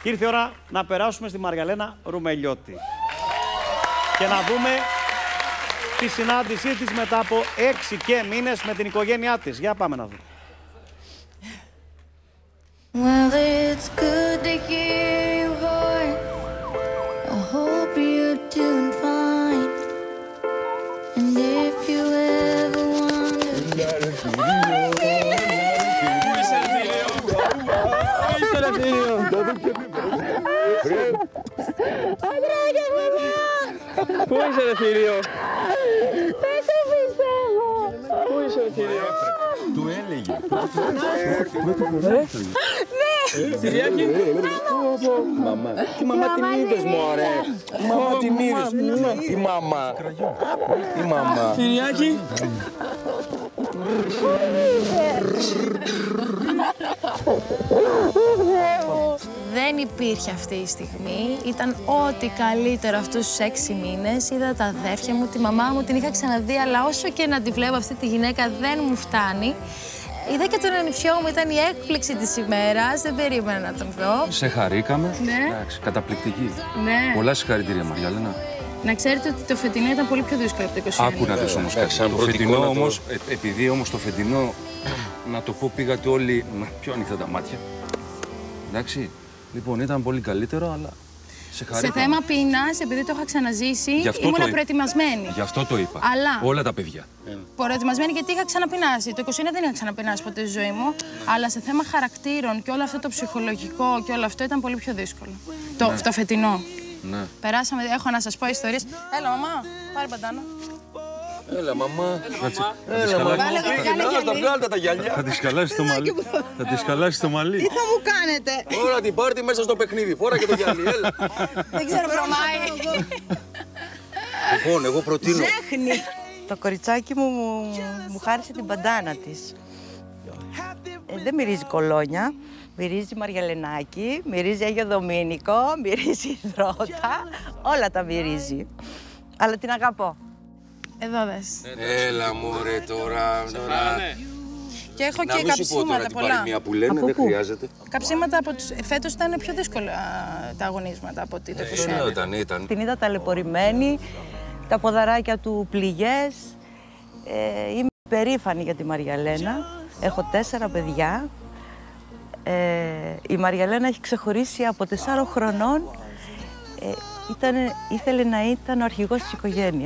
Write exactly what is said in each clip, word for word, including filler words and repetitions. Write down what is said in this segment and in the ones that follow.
Και ήρθε η ώρα να περάσουμε στη Μαριαλένα Ρουμελιώτη. Και να δούμε τη συνάντησή της μετά από έξι και μήνες με την οικογένειά της. Για πάμε να δούμε. Well, it's good to hear your voice. I hope you're doing fine. And if you ever wonder... Πού είσαι ρε Θήριο? Δεν το πιστεύω. Πού είσαι ρε Θήριο? Του έλεγε. Ναι. Θηριάκη. Μαμά. Τι μαμά την είδες μωρέ. Τι μαμά την είδες. Τι μαμά. Τι μαμά. Θηριάκη. Δεν υπήρχε αυτή η στιγμή. Ήταν ό,τι καλύτερο αυτούς τους έξι μήνες. Είδα τα αδέρφια μου, τη μαμά μου, την είχα ξαναδεί, αλλά όσο και να τη βλέπω αυτή τη γυναίκα δεν μου φτάνει. Είδα και τον ανιψιό μου, ήταν η έκπληξη της ημέρας. Δεν περίμενα να τον δω. Σε χαρήκαμε. Ναι. Εντάξει, καταπληκτική. Ναι. Πολλά συγχαρητήρια, Μαριαλένα. Να ξέρετε ότι το φετινό ήταν πολύ πιο δύσκολο από το είκοσι ένα. Άκου να δεις όμως κάτι. Το φετινό όμως, ε, επειδή όμως το φετινό, να το πω, πήγατε όλοι με πιο ανοιχτά τα μάτια. Εντάξει. Λοιπόν, ήταν πολύ καλύτερο, αλλά σε χαρήκαμε. Σε θέμα πείνας, επειδή το είχα ξαναζήσει, ήμουν προετοιμασμένη. Γι' αυτό το είπα. Αλλά... όλα τα παιδιά. Προετοιμασμένη γιατί είχα ξαναπεινάσει. Το είκοσι ένα δεν είχα ξαναπεινάσει ποτέ στη ζωή μου. Αλλά σε θέμα χαρακτήρων και όλο αυτό το ψυχολογικό και όλο αυτό ήταν πολύ πιο δύσκολο. Ναι. Το, το φετινό. Ναι. Περάσαμε, έχω να σας πω ιστορίες. Έλα, μαμά, πάρε παντάνα. Έλα, μαμά. Έλα, μαμά. Βγάλτε τα γυαλιά. Θα τη σκαλάσει το μαλλί. Θα τη σκαλάσει το μαλλί. Τι θα μου κάνετε. Τώρα την πάρτι μέσα στο παιχνίδι. Φόρα και το γυαλί, έλα. Δεν ξέρω, βρωμάει. Λοιπόν, εγώ προτείνω. Ζέχνη. Το κοριτσάκι μου μου χάρισε την μπαντάνα της. Ε, δεν μυρίζει κολόνια. Μυρίζει Μαριαλενάκι, μυρίζει Άγιο Δομήνικο, μυρίζει Δρότα. Όλα τα μυρίζει. Αλλά την αγαπώ. Εδώ δες. Έλα, μωρέ, τώρα. τώρα. Και έχω να και καψίματα πολλά. Μία που λένε, από δεν πού? χρειάζεται. Καψίματα από τους... Φέτος ήταν πιο δύσκολα τα αγωνίσματα από ότι το είκοσι ένα. Ε, ήταν, ήταν. Την είδα ταλαιπωρημένη, τα ποδαράκια του πληγές. Ε, είμαι περήφανη για τη Μαριαλένα. Έχω τέσσερα παιδιά. Ε, η Μαριαλένα έχει ξεχωρίσει από τεσσάρων χρονών. Ε, ήτανε, ήθελε να ήταν ο αρχηγός της οικογένειας.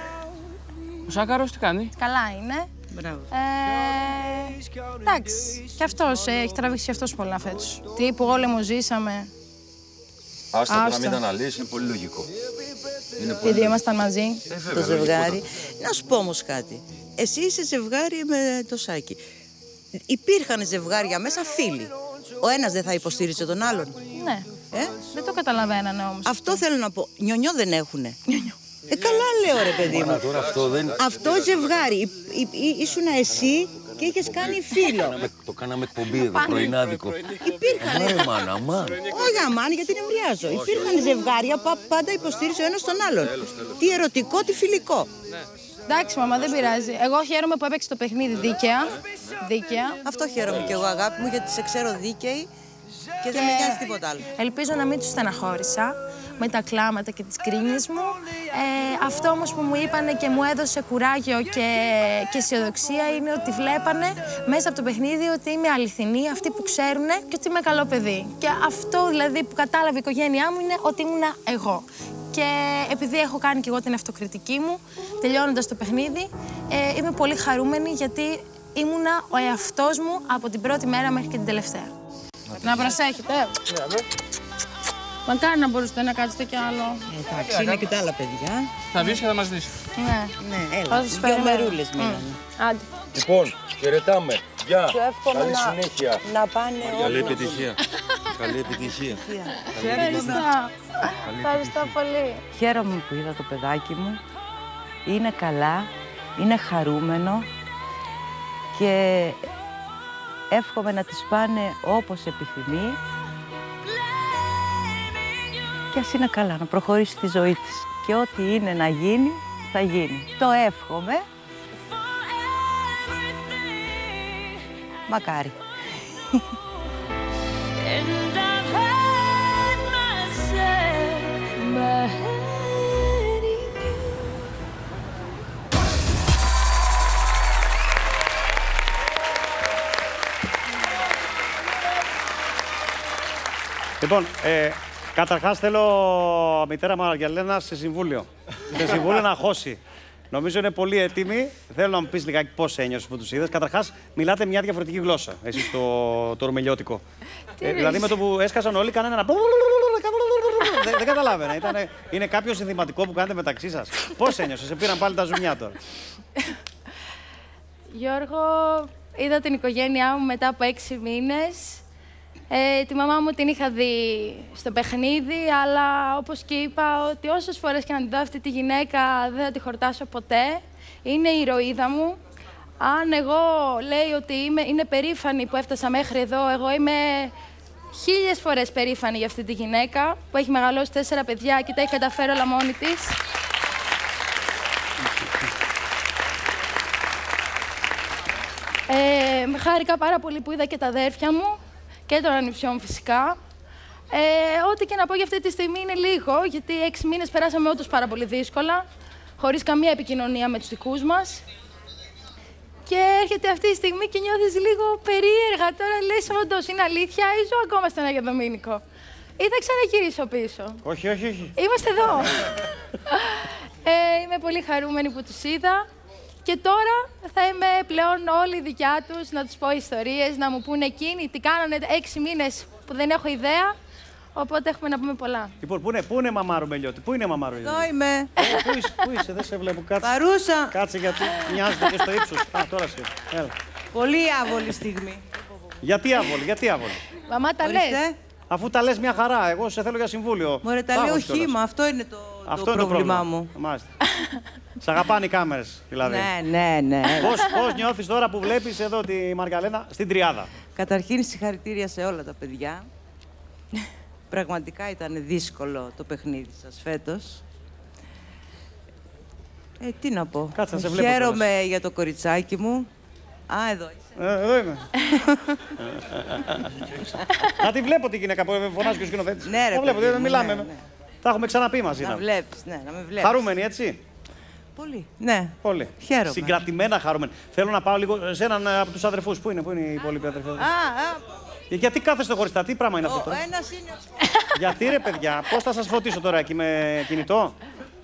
Ο Σάκαρος τι κάνει? Καλά είναι. Μπράβο. Ε, εντάξει, και αυτός, ε, έχει τραβήξει και αυτός πολλά φέτος. Τι που όλοι μου ζήσαμε. Άστα τώρα Άστα. μην τα αναλύσεις, είναι πολύ λογικό. Είναι πολύ Γιατί ήμασταν μαζί. Ε, βέβαια, Το λογικό ζευγάρι. ήταν. Να σου πω όμως κάτι. Εσύ είσαι ζευγάρι με το Σάκη. Υπήρχαν ζευγάρια μέσα φίλοι. Ο ένας δεν θα υποστήριζε τον άλλον. Ναι. Ε? Δεν το καταλαβαίνανε όμως. Αυτό θέλω να πω. Νιονιό δεν έχουνε. Ε, καλά λέω ρε παιδί μου. Μα τώρα αυτό δεν... Αυτό ζευγάρι. Εί- εί- Ήσουν εσύ και είχες κάνει φίλο. Κάναμε- Το κάναμε εκπομπή εδώ, πρωινάδικο. Υπήρχαν. Αμά, μάνα, αμά. Όχι αμάν, γιατί νευριάζω. Υπήρχαν ζευγάρια που πάντα υποστήριζε ο ένας τον άλλον. Τι ερωτικό, τι φιλικό. Εντάξει, μαμά, δεν πειράζει. Εγώ χαίρομαι που έπαιξε το παιχνίδι δίκαια. Δίκαια. Αυτό χαίρομαι κι εγώ, αγάπη μου, γιατί σε ξέρω δίκαιη και δεν με νοιάζει τίποτα άλλο. Ελπίζω να μην τους στεναχώρησα με τα κλάματα και τις κρίνιες μου. Ε, αυτό όμως που μου είπανε και μου έδωσε κουράγιο και, και αισιοδοξία είναι ότι βλέπανε μέσα από το παιχνίδι ότι είμαι αληθινή, αυτοί που ξέρουν και ότι είμαι καλό παιδί. Και αυτό δηλαδή που κατάλαβε η οικογένειά μου είναι ότι ήμουνα εγώ. Και επειδή έχω κάνει και εγώ την αυτοκριτική μου, τελειώνοντας το παιχνίδι, ε, είμαι πολύ χαρούμενη γιατί ήμουνα ο εαυτός μου από την πρώτη μέρα μέχρι και την τελευταία. Να προσέχετε. Μακάρι να μπορούσατε να κάτσετε κι άλλο. Εντάξει, είναι και τα άλλα παιδιά. Θα βγεις και θα μας δεις. Ναι. Ναι, έλα. Θα σας Δυο περιμένω. μερούλες μείνανε. Άντε. Λοιπόν, χαιρετάμε. Γεια. Σου εύχομαι Καλή να- συνέχεια. Να πάνε Καλή όλοι. επιτυχία. Καλή επιτυχία. Ευχαριστώ. Ευχαριστώ πολύ. Χαίρομαι που είδα το παιδάκι μου. Είναι καλά, είναι χαρούμενο και εύχομαι να τις πάνε όπως επιθυμεί και ας είναι καλά, να προχωρήσει τη ζωή της. Και ό,τι είναι να γίνει, θα γίνει. Το εύχομαι. Μακάρι. And I've had Λοιπόν, ε, καταρχάς θέλω μητέρα Μαργαλένα σε συμβούλιο. Σε συμβούλιο να χώσει. Νομίζω είναι πολύ έτοιμη. Θέλω να μου πεις λιγάκι πώς ένιωσες που τους είδες. Καταρχάς, μιλάτε μια διαφορετική γλώσσα, εσείς το, το ρουμελιώτικο. Ε, δηλαδή με το που έσκασαν όλοι, κάνανε ένα. Δεν, δεν καταλάβαινα. Ήτανε, είναι κάποιο συνθηματικό που κάνετε μεταξύ σας. Πώς ένιωσες, σε πήραν πάλι τα ζουμιά τώρα. Γιώργο, είδα την οικογένειά μου μετά από έξι μήνες. Ε, τη μαμά μου την είχα δει στο παιχνίδι, αλλά όπως και είπα, ότι όσες φορές και να την δω αυτή τη γυναίκα δεν θα τη χορτάσω ποτέ. Είναι η ηρωίδα μου. Αν εγώ λέει ότι είμαι, είναι περήφανη που έφτασα μέχρι εδώ, εγώ είμαι χίλιες φορές περήφανη για αυτή τη γυναίκα που έχει μεγαλώσει τέσσερα παιδιά και τα έχει καταφέρει όλα μόνη της. Ε, χάρηκα πάρα πολύ που είδα και τα αδέρφια μου και τον ανιψιό μου φυσικά. Ε, ό,τι και να πω για αυτή τη στιγμή είναι λίγο, γιατί έξι μήνες περάσαμε όντως πάρα πολύ δύσκολα, χωρίς καμία επικοινωνία με τους δικούς μας. Και έρχεται αυτή η στιγμή και νιώθεις λίγο περίεργα. Τώρα λες όντως είναι αλήθεια ή ζω ακόμα στον Άγιο Δομήνικο. Ή θα ξαναγυρίσω πίσω. Όχι, όχι, όχι. Είμαστε εδώ. ε, είμαι πολύ χαρούμενη που τους είδα. Και τώρα θα είμαι πλέον όλη δικιά τους, να τους πω ιστορίες, να μου πούνε εκείνοι τι κάνανε έξι μήνες που δεν έχω ιδέα. Οπότε έχουμε να πούμε πολλά. Λοιπόν, πού είναι, πού είναι μαμά Ρουμελιώτη, πού είναι μαμά Ρουμελιώτη. Εδώ είμαι. Ε, πού είσαι, πού είσαι, δεν σε βλέπω, κάτσε. Παρούσα. Κάτσε γιατί μοιάζεται και στο ύψος. Α, τώρα σε. Έλα. Πολύ άβολη στιγμή. Γιατί άβολη, γιατί άβολη. Μαμά, τα λες. Ορίστε. Αφού τα λες μια χαρά, εγώ σε θέλω για συμβούλιο. Μωρέ, τα λέω Πάγος κιόλας. χύμα, αυτό είναι το, Αυτό το είναι το πρόβλημά πρόβλημα μου. Μάλιστα. Σ' αγαπάνε οι κάμερες, δηλαδή. Ναι, ναι, ναι. Πώς, πώς νιώθεις τώρα που βλέπεις εδώ τη Μαργαλένα στην τριάδα. Καταρχήν, συγχαρητήρια σε όλα τα παιδιά. Πραγματικά ήταν δύσκολο το παιχνίδι σας φέτος. Ε, τι να πω. Κάτσε, να σε βλέπω Χαίρομαι για το κοριτσάκι μου. Α, εδώ είσαι. Ε, εδώ είμαι. Να τη βλέπω τη γυναίκα που φωνάζει και ο σκηνοθέτης. Ναι, ρε, Τα βλέπω, παιδί δεν μου, μιλάμε. ναι, ναι. Τα έχουμε ξαναπεί μαζί. Να να. βλέπεις, ναι, να με βλέπεις. Χαρούμενοι, έτσι. Πολύ, ναι. Πολύ. Χαίρομαι. Συγκρατημένα χαρούμενοι. Θέλω να πάω λίγο σε έναν από τους αδερφούς. Πού είναι, πού είναι οι υπόλοιποι αδερφοί. Α, α, Ε, Γιατί κάθεστε χωριστά, τι πράγμα είναι αυτό ο τώρα. ένας είναι... Γιατί ρε παιδιά, πώς θα σας φωτίσω τώρα εκεί με κινητό.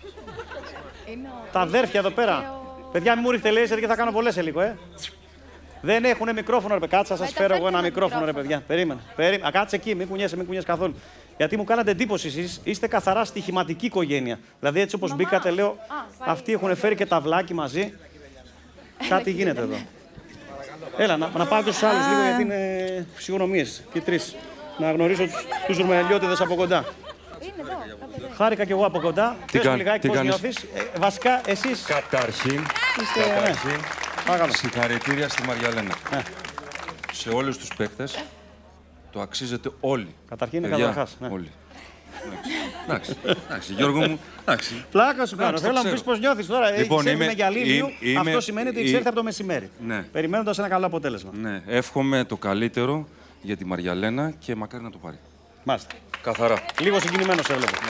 Τα αδέρφια εδώ πέρα. Παιδιά, μην μου ρίχνετε λέιζερ και θα κάνω πολλές σε λίγο, ε. Δεν έχουν μικρόφωνο, ρε παιδιά. Κάτσε, θα σας φέρω εγώ ένα μικρόφωνο, ρε παιδιά. Περίμενε. Περίμενε. Α, κάτσε εκεί, μην κουνιέσαι, μην κουνιέσαι καθόλου. Γιατί μου κάνατε εντύπωση εσείς, είστε καθαρά στοιχηματική οικογένεια. Δηλαδή, έτσι όπως μπήκατε, λέω, αυτοί έχουν φέρει και ταυλάκι μαζί. Κάτι γίνεται εδώ. Έλα, να, να πάω και στους άλλους λίγο, γιατί είναι φυσιογνωμίες και τρεις. Να γνωρίσω τους, τους Ρουμελιώτηδες από κοντά. Χάρηκα κι εγώ από κοντά. Πες μου λιγάκι πώς νιώθεις. Ε, βασικά, εσείς Καταρχήν, είστε... ναι. καταρχήν Παρακαλώ. συγχαρητήρια στη Μαριαλένα. Ναι. Σε όλους τους παίκτες το αξίζετε όλοι. Καταρχήν είναι Παιδιά, καταρχάς, ναι. Όλοι. Εντάξει, εντάξει, Γιώργο μου, εντάξει. Πλάκα σου κάνω. Εντάξει, Θέλω το να μου πεις ξέρω. πώς νιώθεις τώρα. Λοιπόν, Έχεις έρθει είμαι- με γυαλίλιο. είμαι- Αυτό είμαι- σημαίνει ότι ε- έχεις έρθει από το μεσημέρι. Ναι. Περιμένοντας ένα καλό αποτέλεσμα. Ναι, εύχομαι το καλύτερο για τη Μαριαλένα και μακάρι να το πάρει. Μάλιστα. Καθαρά. Λίγο συγκινημένος έβλεπα.